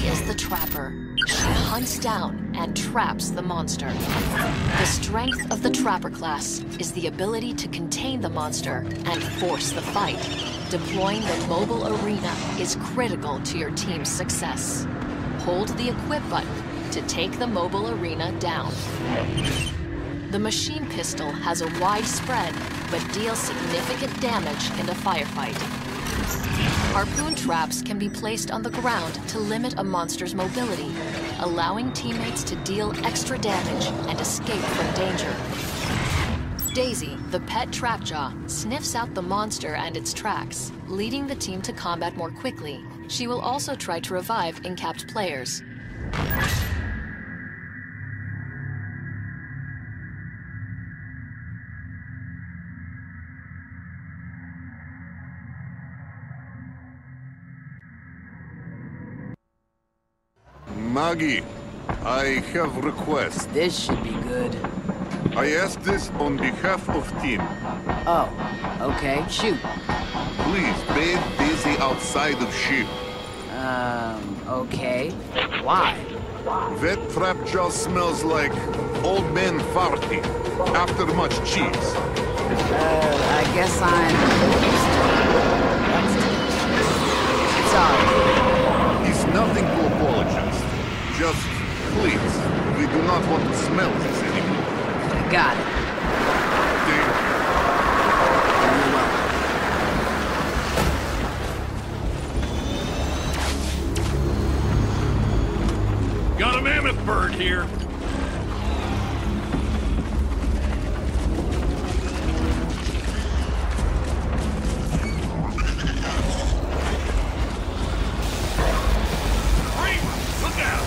is the trapper. She hunts down and traps the monster. The strength of the trapper class is the ability to contain the monster and force the fight. Deploying the mobile arena is critical to your team's success. Hold the equip button to take the mobile arena down. The machine pistol has a wide spread, but deals significant damage in a firefight. Harpoon traps can be placed on the ground to limit a monster's mobility, allowing teammates to deal extra damage and escape from danger. Daisy, the pet trapjaw, sniffs out the monster and its tracks, leading the team to combat more quickly. She will also try to revive incapped players. Maggie, I have a request. This should be good. I ask this on behalf of team. Oh, okay, shoot. Please, bathe Daisy outside of ship. Okay. Why? That trapjaw smells like old man farting after much cheese. I guess I'm... Sorry. It's nothing to apologize. Just, please, we do not want to smell this anymore. Got it. Thank you. You're welcome. Got a mammoth bird here. Look out!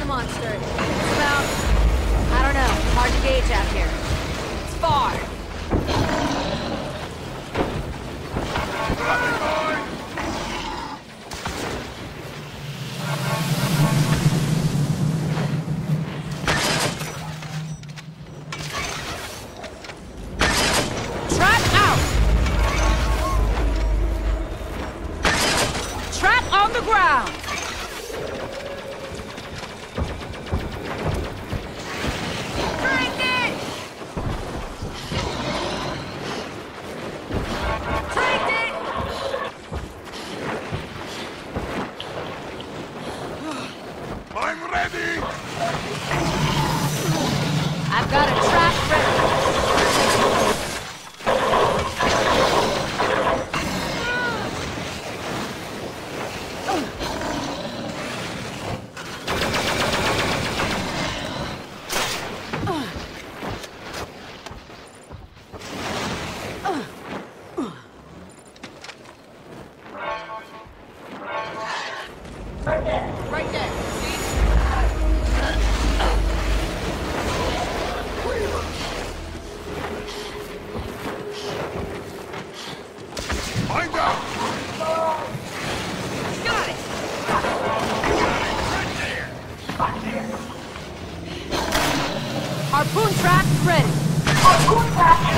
the monster. It's about, I don't know, hard to gauge out here. It's far. Trap out! Trap on the ground! I'm ready! I've got a trap ready. Right there. Find out! Got it. Right there. Harpoon trap ready.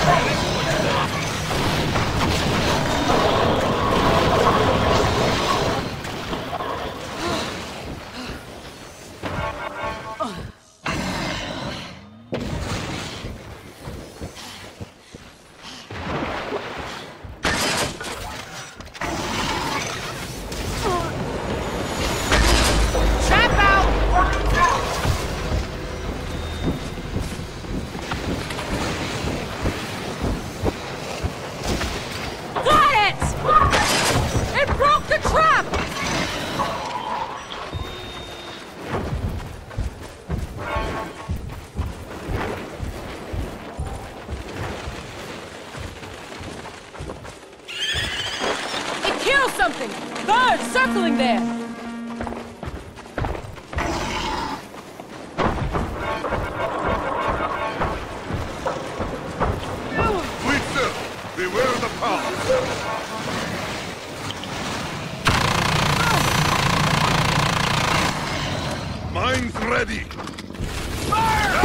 Trap out! Got it! It broke the trap! It killed something! Birds circling there! Please, sir, beware the path. Mine's ready. Fire!